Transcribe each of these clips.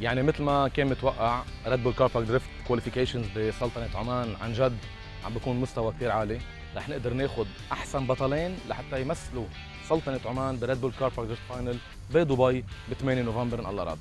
يعني مثل ما كان متوقع ريد بول كار بارك دريفت كواليفيكيشنز بسلطنة عمان عن جد عم بيكون مستوى كثير عالي. رح نقدر ناخذ احسن بطلين لحتى يمثلوا سلطنة عمان بريد بول كار بارك دريفت فاينل بدبي ب 8 نوفمبر ان الله راد.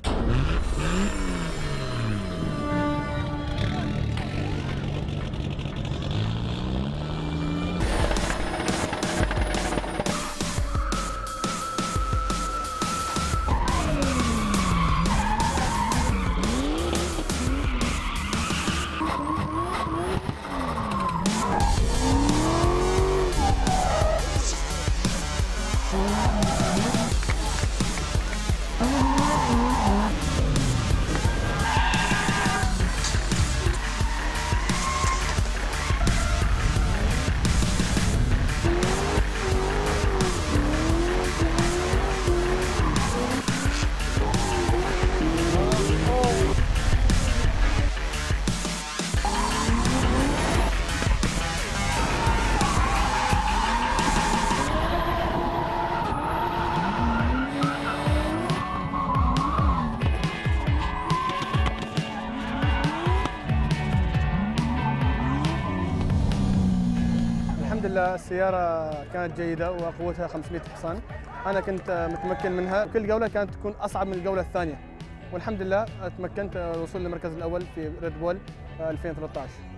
الحمد لله السيارة كانت جيدة وقوتها 500 حصان. أنا كنت متمكن منها، كل جولة كانت تكون أصعب من الجولة الثانية، والحمد لله تمكنت الوصول للمركز الأول في ريد بول 2013.